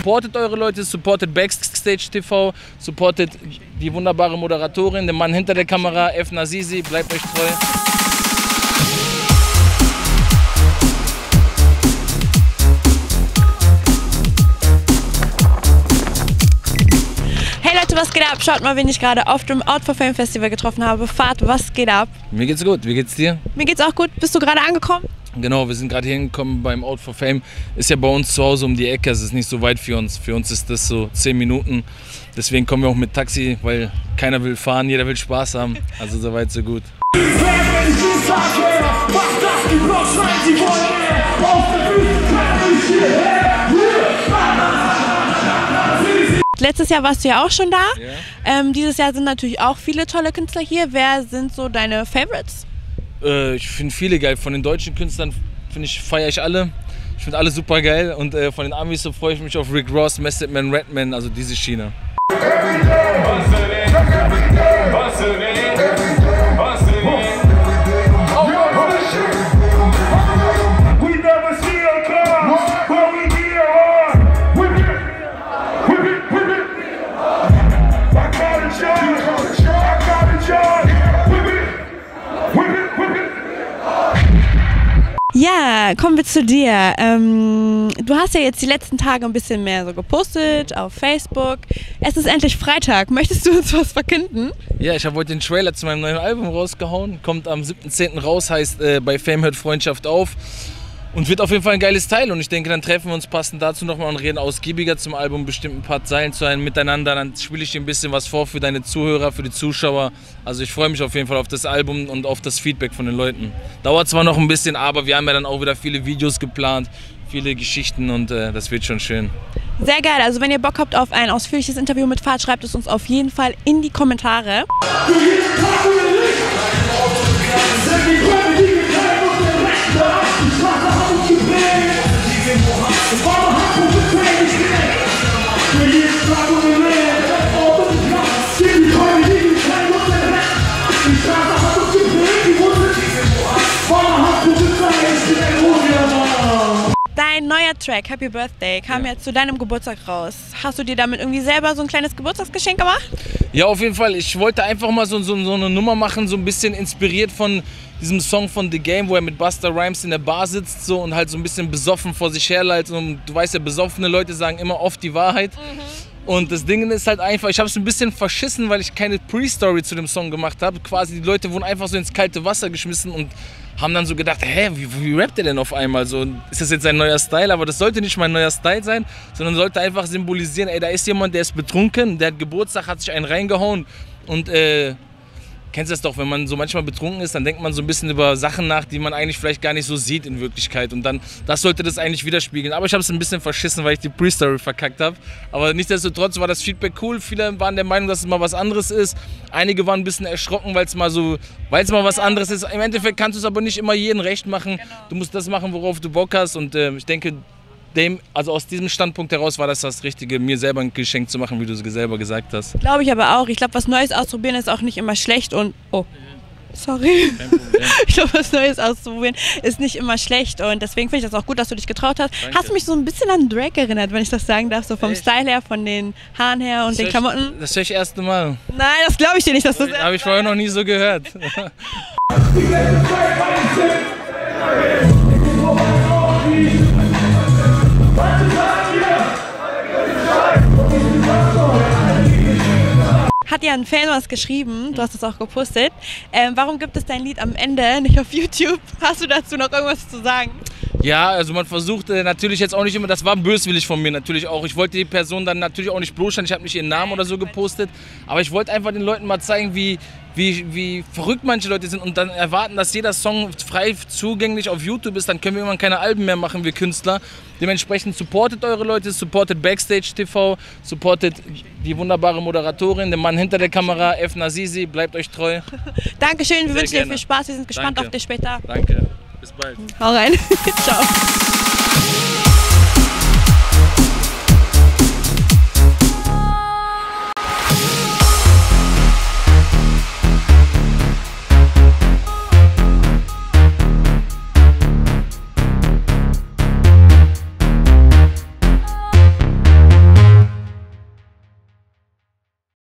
supportet eure Leute, supportet Backstage TV, supportet die wunderbare Moderatorin, den Mann hinter der Kamera, F. Nazizi, bleibt euch treu. Leute, was geht ab? Schaut mal, wen ich gerade auf dem Out for Fame Festival getroffen habe. Fahrt, was geht ab? Mir geht's gut, wie geht's dir? Mir geht's auch gut. Bist du gerade angekommen? Genau, wir sind gerade hier hingekommen beim Out for Fame. Ist ja bei uns zu Hause um die Ecke, es ist nicht so weit für uns. Für uns ist das so 10 Minuten. Deswegen kommen wir auch mit Taxi, weil keiner will fahren, jeder will Spaß haben. Also so weit, so gut. Letztes Jahr warst du ja auch schon da. Ja. Dieses Jahr sind natürlich auch viele tolle Künstler hier. Wer sind so deine Favorites? Ich finde viele geil. Von den deutschen Künstlern feiere ich alle. Ich finde alle super geil. Und von den Amis so freue ich mich auf Rick Ross, Method Man, Redman, also diese Schiene. Ja, kommen wir zu dir. Du hast ja jetzt die letzten Tage ein bisschen mehr so gepostet auf Facebook. Es ist endlich Freitag. Möchtest du uns was verkünden? Ja, ich habe heute den Trailer zu meinem neuen Album rausgehauen. Kommt am 7.10. raus, heißt bei Fame hört Freundschaft auf. Und wird auf jeden Fall ein geiles Teil. Und ich denke, dann treffen wir uns passend dazu nochmal und reden ausgiebiger zum Album, bestimmt ein paar Zeilen zu einem miteinander. Dann spiele ich dir ein bisschen was vor für deine Zuhörer, für die Zuschauer. Also ich freue mich auf jeden Fall auf das Album und auf das Feedback von den Leuten. Dauert zwar noch ein bisschen, aber wir haben ja dann auch wieder viele Videos geplant, viele Geschichten und das wird schon schön. Sehr geil. Also wenn ihr Bock habt auf ein ausführliches Interview mit Fahrt, schreibt es uns auf jeden Fall in die Kommentare. Dein neuer Track, Happy Birthday, kam ja zu deinem Geburtstag raus. Hast du dir damit irgendwie selber so ein kleines Geburtstagsgeschenk gemacht? Ja, auf jeden Fall. Ich wollte einfach mal so eine Nummer machen, so ein bisschen inspiriert von diesem Song von The Game, wo er mit Busta Rhymes in der Bar sitzt so, und halt so ein bisschen besoffen vor sich herleitet. Und du weißt ja, besoffene Leute sagen immer oft die Wahrheit. Und das Ding ist halt einfach, ich habe es ein bisschen verschissen, weil ich keine Pre-Story zu dem Song gemacht habe. Quasi die Leute wurden einfach so ins kalte Wasser geschmissen und haben dann so gedacht, hä, wie rappt der denn auf einmal? So, ist das jetzt ein neuer Style? Aber das sollte nicht mein neuer Style sein, sondern sollte einfach symbolisieren, ey, da ist jemand, der ist betrunken, der hat Geburtstag, hat sich einen reingehauen und kennst du das doch, wenn man so manchmal betrunken ist, dann denkt man so ein bisschen über Sachen nach, die man eigentlich vielleicht gar nicht so sieht in Wirklichkeit. Und dann, das sollte das eigentlich widerspiegeln. Aber ich habe es ein bisschen verschissen, weil ich die Pre-Story verkackt habe. Aber nichtsdestotrotz war das Feedback cool. Viele waren der Meinung, dass es mal was anderes ist. Einige waren ein bisschen erschrocken, weil es mal was anderes ist. Im Endeffekt kannst du es aber nicht immer jedem recht machen. Genau. Du musst das machen, worauf du Bock hast. Und ich denke, also aus diesem Standpunkt heraus war das Richtige, mir selber ein Geschenk zu machen, wie du es selber gesagt hast. Glaube ich aber auch. Ich glaube, was Neues ausprobieren ist auch nicht immer schlecht und... Oh, sorry. Kein Problem. Ich glaube, was Neues auszuprobieren ist nicht immer schlecht und deswegen finde ich das auch gut, dass du dich getraut hast. Danke. Hast mich so ein bisschen an Drake erinnert, wenn ich das sagen darf, so vom Echt? Style her, von den Haaren her und den Klamotten. Das höre ich das erste Mal. Nein, das glaube ich dir nicht, dass du das... Habe ich vorher noch nie so gehört. Hat ja ein Fan was geschrieben, du hast es auch gepostet. Warum gibt es dein Lied am Ende nicht auf YouTube? Hast du dazu noch irgendwas zu sagen? Ja, also man versucht natürlich jetzt auch nicht immer, das war böswillig von mir natürlich auch. Ich wollte die Person dann natürlich auch nicht bloßstellen, ich habe nicht ihren Namen oder so gepostet. Aber ich wollte einfach den Leuten mal zeigen, wie verrückt manche Leute sind und dann erwarten, dass jeder Song frei zugänglich auf YouTube ist. Dann können wir irgendwann keine Alben mehr machen, wir Künstler. Dementsprechend supportet eure Leute, supportet Backstage TV, supportet die wunderbare Moderatorin, den Mann hinter der Kamera, F. Nazizi, bleibt euch treu. Dankeschön, wir wünschen dir gerne. viel Spaß, wir sind gespannt auf dich später. Danke, bis bald. Hau rein. Ciao.